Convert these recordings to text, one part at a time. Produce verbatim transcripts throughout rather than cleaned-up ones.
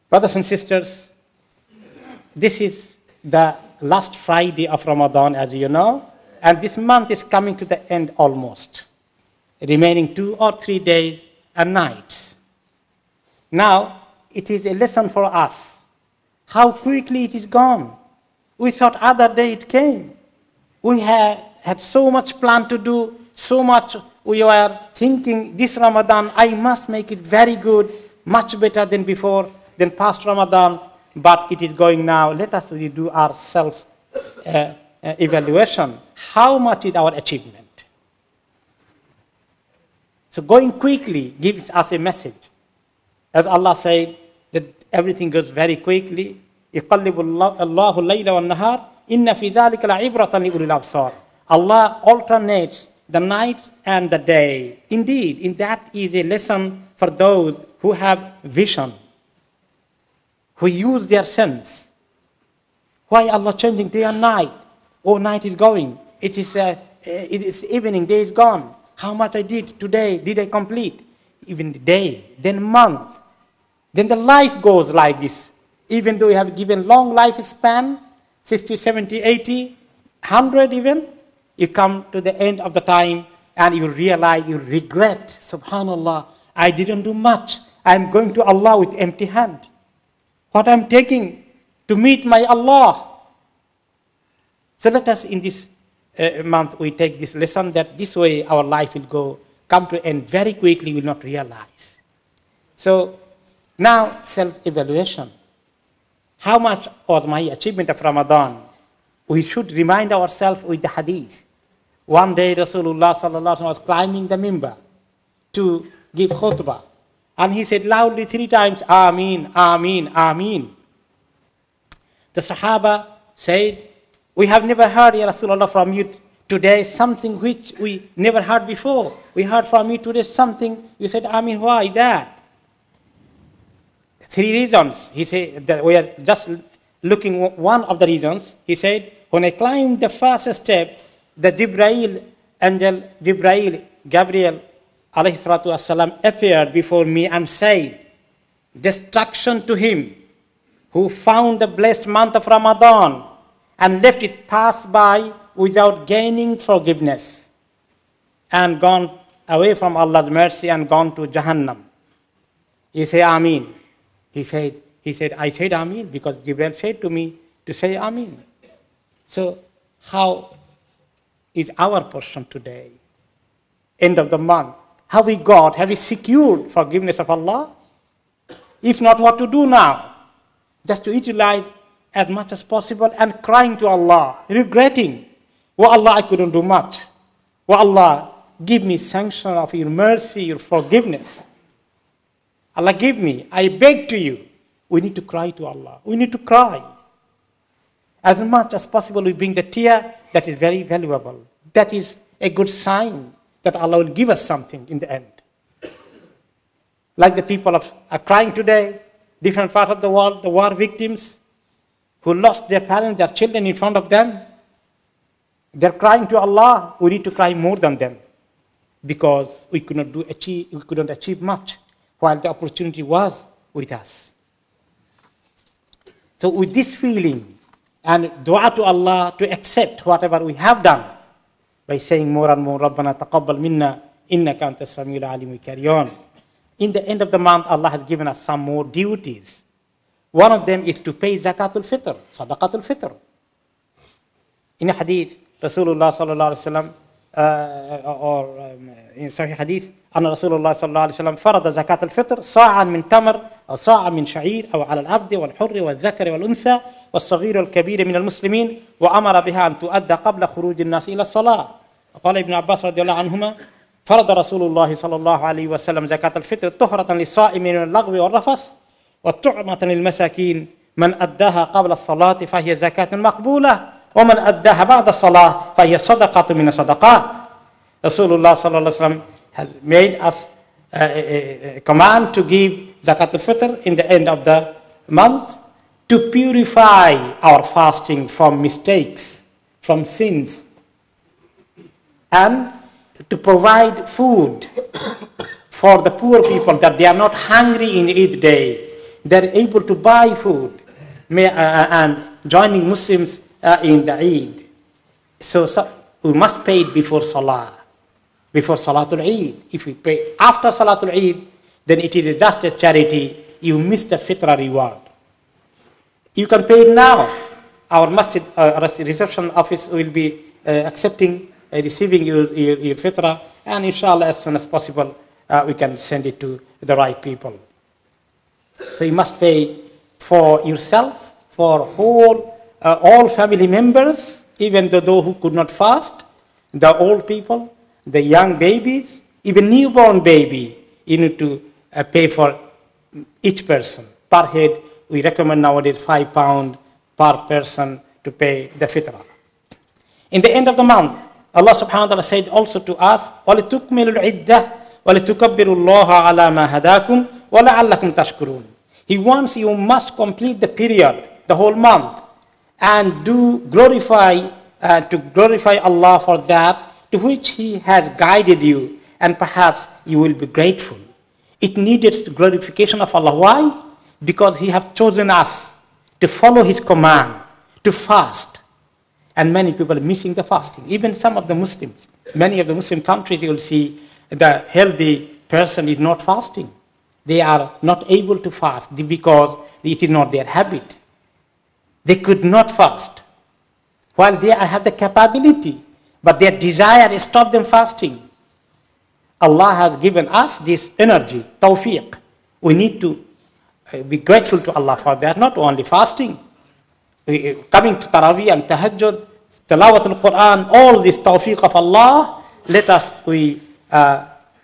Brothers and sisters, this is the last Friday of Ramadan, as you know, and this month is coming to the end almost, remaining two or three days and nights. Now, it is a lesson for us, how quickly it is gone. We thought other day it came. We had, had so much plan to do, so much we were thinking, this Ramadan, I must make it very good, much better than before, than past Ramadan, but it is going now. Let us really do our self-evaluation. Uh, uh, how much is our achievement? So going quickly gives us a message. As Allah said, that everything goes very quickly. يقلب الله الليل والنهار إن في ذلك لعبرة لأولي الأبصار. Allah alternates the night and the day. Indeed, in that is a lesson for those who have vision, who use their sense. Why Allah changing day and night? Oh, night is going. It is, uh, it is evening, day is gone. How much I did today? Did I complete? Even the day, then month. Then the life goes like this. Even though we have given long lifespan, sixty, seventy, eighty, one hundred even, you come to the end of the time and you realize, you regret, subhanallah, I didn't do much. I'm going to Allah with empty hand. What I'm taking to meet my Allah. So let us in this uh, month, we take this lesson that this way our life will go, come to end very quickly, we will not realize. So now self-evaluation. How much was my achievement of Ramadan? We should remind ourselves with the hadith. One day Rasulullah sallallahu alaihi wasallam was climbing the mimbar to give khutbah. And he said loudly three times, Ameen, Ameen, Ameen. The Sahaba said, we have never heard, Ya Rasulullah, from you today something which we never heard before. We heard from you today something, you said, Ameen, why that? Three reasons. He said that we are just looking one of the reasons. He said, when I climbed the first step, the Jibrail, angel Jibrail, Gabriel, alayhi salatu wassalam, appeared before me and said, destruction to him who found the blessed month of Ramadan and left it pass by without gaining forgiveness and gone away from Allah's mercy and gone to Jahannam. You say, Ameen. He said, he said, I said Ameen because Jibreel said to me to say Ameen. So how is our portion today? End of the month. Have we got, have we secured forgiveness of Allah? If not, what to do now? Just to utilize as much as possible and crying to Allah, regretting, oh Allah, I couldn't do much. Oh Allah, give me sanction of your mercy, your forgiveness. Allah, give me. I beg to you. We need to cry to Allah. We need to cry. As much as possible, we bring the tear. That is very valuable. That is a good sign that Allah will give us something in the end. Like the people of, are crying today, different parts of the world, the war victims who lost their parents, their children in front of them. They're crying to Allah. We need to cry more than them because we could not do achieve, we couldn't achieve much, while the opportunity was with us. So with this feeling and dua to Allah to accept whatever we have done by saying more and more, Rabbana taqabbal minna innaka antas samiul alim, we carry on. In the end of the month, Allah has given us some more duties. One of them is to pay zakatul fitr, sadaqatul fitr. In a hadith, Rasulullah sallallahu alaihi wasallam, Uh, or um, in Sahih Hadith, أن رسول الله صلى الله عليه وسلم فرض زكاة الفطر صاعا من تمر أو صاعا من شعير أو على العبد والحر والذكر والأنثى والصغير والكبير من المسلمين وأمر بها أن تؤدى قبل خروج الناس إلى الصلاة. قال ابن عباس رضي الله عنهما فرض رسول الله صلى الله عليه وسلم زكاة الفطر طهرة للصائم من اللغو والرفث والطعمة للمساكين من أداها قبل الصلاة فهي زكاة مقبولة ومن أداها بعد الصلاة فهي صدقة من الصدقات. Rasulullah sallallahu alaihi wasallam has made us a, a, a command to give zakat al-fitr in the end of the month to purify our fasting from mistakes, from sins, and to provide food for the poor people that they are not hungry in Eid day. they're able to buy food may, uh, and joining Muslims uh, in the Eid. So, so we must pay it before Salah, before Salatul Eid. If we pay after Salatul Eid, then it is just a charity. You miss the fitra reward. You can pay it now. Our masjid uh, reception office will be uh, accepting, uh, receiving your, your, your fitra, and inshallah, as soon as possible, uh, we can send it to the right people. So you must pay for yourself, for whole, uh, all family members, even the those who could not fast, the old people, the young babies, even newborn baby. You need to uh, pay for each person. Per head, we recommend nowadays five pound per person to pay the fitrah. In the end of the month, Allah subhanahu wa ta'ala said also to us, وَلِتُكْمِلُوا الْعِدَّةِ وَلِتُكَبِّرُوا اللَّهَ عَلَى مَا هَدَاكُمْ وَلَعَلَّكُمْ تَشْكُرُونَ. He wants you must complete the period, the whole month, and do glorify, uh, to glorify Allah for that to which He has guided you, and perhaps you will be grateful. It needed the glorification of Allah. Why? Because He has chosen us to follow His command, to fast. And many people are missing the fasting. Even some of the Muslims, many of the Muslim countries, you will see the healthy person is not fasting. They are not able to fast because it is not their habit. They could not fast. While they have the capability, but their desire stops them fasting. Allah has given us this energy, tawfiq. We need to be grateful to Allah for that, not only fasting. Coming to Taraweeh and Tahajjud, Tilawatul Quran, all this tawfiq of Allah, let us, we uh,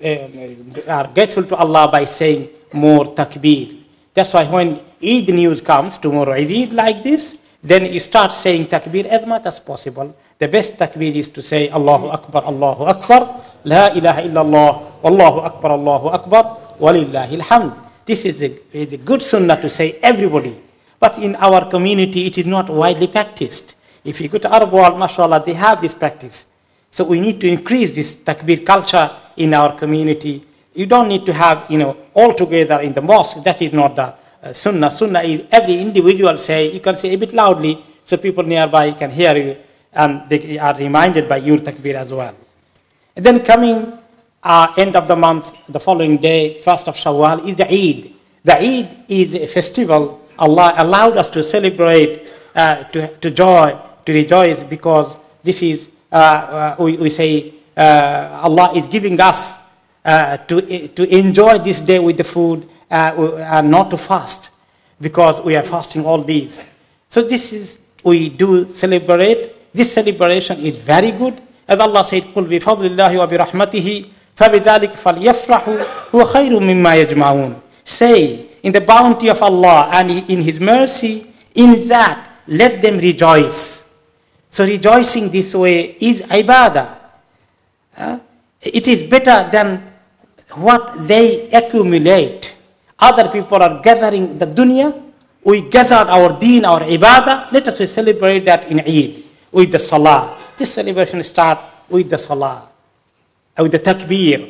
uh, are grateful to Allah by saying more takbir. That's why when Eid news comes, tomorrow is Eid like this, then you start saying takbir as much as possible. The best takbir is to say Allahu Akbar, Allahu Akbar, La ilaha illallah, Allahu Akbar, Allahu Akbar, Walillahi alhamd. This is a, is a good sunnah to say everybody. But in our community, it is not widely practiced. If you go to Arab world, mashallah, they have this practice. So we need to increase this takbir culture in our community. You don't need to have, you know, all together in the mosque. That is not the uh, sunnah. Sunnah is every individual say, you can say a bit loudly so people nearby can hear you and they are reminded by your takbir as well. And then coming uh, end of the month, the following day, first of Shawwal, is the Eid. The Eid is a festival Allah allowed us to celebrate, uh, to, to joy, to rejoice, because this is, uh, uh, we, we say, uh, Allah is giving us uh, to, to enjoy this day with the food uh, and not to fast, because we are fasting all these. So this is, we do celebrate. This celebration is very good. As Allah said, قُلْ بِفَضْلِ اللَّهِ وَبِرَحْمَتِهِ فَبِذَلِكَ فَلْيَفْرَحُوا هُوَ خَيْرٌ مِمَّا يَجْمَعُونَ. Say, in the bounty of Allah and in His mercy, in that, let them rejoice. So rejoicing this way is ibadah. Uh, it is better than what they accumulate. Other people are gathering the dunya. We gather our deen, our ibadah. Let us celebrate that in Eid with the salah. This celebration starts with the salah, with the takbir.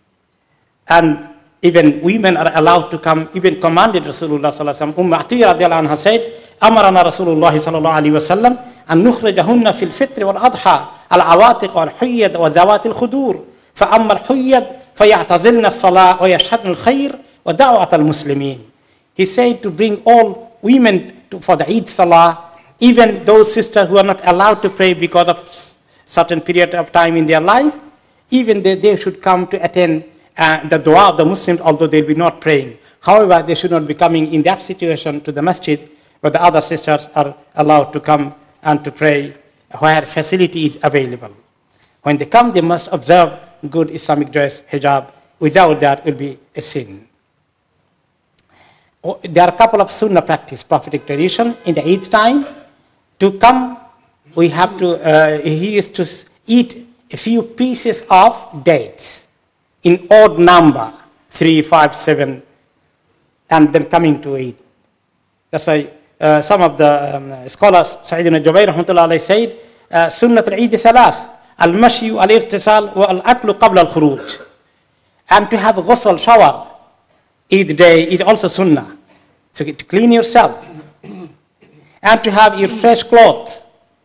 And even women are allowed to come, even commanded Rasulullah sallallahu alaihi wasallam. Umm Atiyah radiallahu anha said, Amarana Rasulullah sallallahu alaihi wasallam an nukhrajahunna fil fitr wal adha al-awatiq wal huyyad wa dhawat al-khudur. Fa amma al-huyyad fayatazilna as-salah wa yashhadna al-khayr wa da'wat al-muslimin. He said to bring all women to, for the Eid salah, even those sisters who are not allowed to pray because of certain period of time in their life, even they, they should come to attend Uh, the dua of the Muslims, although they'll be not praying. However, they should not be coming in that situation to the masjid, but the other sisters are allowed to come and to pray where facility is available. When they come, they must observe good Islamic dress, hijab. Without that, it will be a sin. Oh, there are a couple of sunnah practice, prophetic tradition in the Eid time. To come, we have to, uh, he is to eat a few pieces of dates in odd number, three, five, seven, and then coming to Eid. That's why uh, some of the um, scholars, Sa'id ibn Jubayr rahmatullah alayhi said, Sunnat al-Eid thalath, al-mashyu al-irtisal wa al-aklu qabla al-khuruj. And to have a ghusl shower Eid day is also sunnah. So to clean yourself and to have your fresh clothes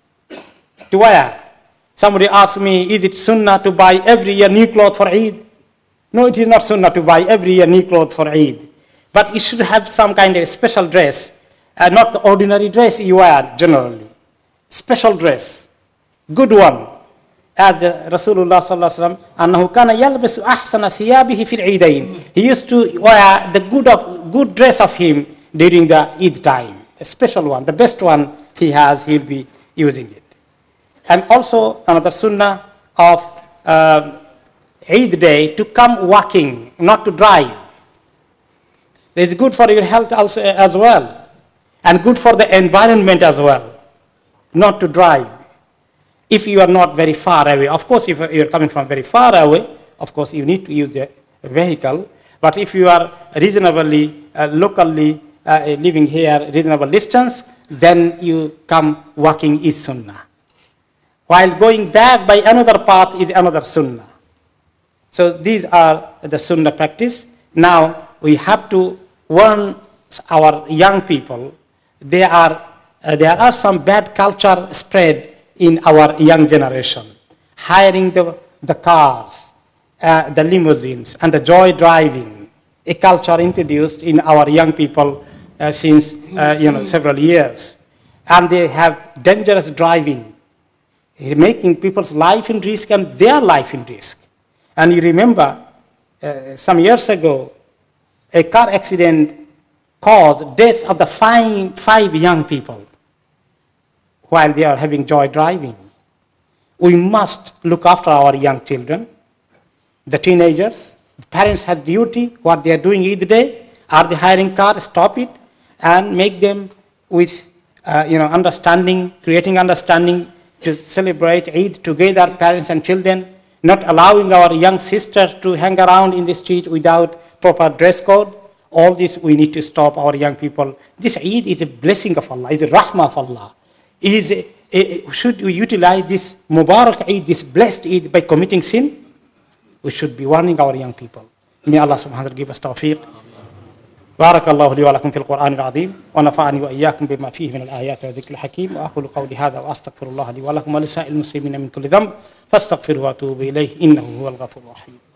to wear. Somebody asked me, is it sunnah to buy every year new clothes for Eid? No, it is not sunnah to buy every year new clothes for Eid. But you should have some kind of special dress, uh, not the ordinary dress you wear generally. Special dress, good one. As the Rasulullah sallallahu alaihi wasallam, أنه كان يلبس أحسن ثيابه في العيدين. He used to wear the good of good dress of him during the Eid time. A special one, the best one he has, he'll be using it. And also another sunnah of uh, Eid day to come walking, not to drive. It's good for your health also as well, and good for the environment as well, not to drive. If you are not very far away, of course, if you're coming from very far away, of course, you need to use the vehicle. But if you are reasonably, uh, locally uh, living here, reasonable distance, then you come walking is sunnah. While going back by another path is another sunnah. So these are the sunnah practice. Now we have to warn our young people. There are, uh, there are some bad culture spread in our young generation. Hiring the, the cars, uh, the limousines, and the joy driving. A culture introduced in our young people uh, since uh, you know, several years. And they have dangerous driving, making people's life in risk and their life in risk. And you remember, uh, some years ago, a car accident caused death of the five, five young people while they are having joy driving. We must look after our young children, the teenagers. Parents have duty, what they are doing each day. Are they hiring cars? Stop it and make them with uh, you know, understanding, creating understanding to celebrate Eid together, parents and children, not allowing our young sisters to hang around in the street without proper dress code. All this we need to stop our young people. This Eid is a blessing of Allah, is a rahmah of Allah. Is a, a, should we utilize this Mubarak Eid, this blessed Eid, by committing sin? We should be warning our young people. May Allah subhanahu wa ta'ala give us tawfiq. بارك الله لي ولكم في القرآن العظيم ونفعني وإياكم بما فيه من الآيات والذكر الحكيم وأقول قولي هذا وأستغفر الله لي ولكم ولسائر المسلمين من كل ذنب فاستغفروه وأتوبوا إليه إنه هو الغفور الرحيم.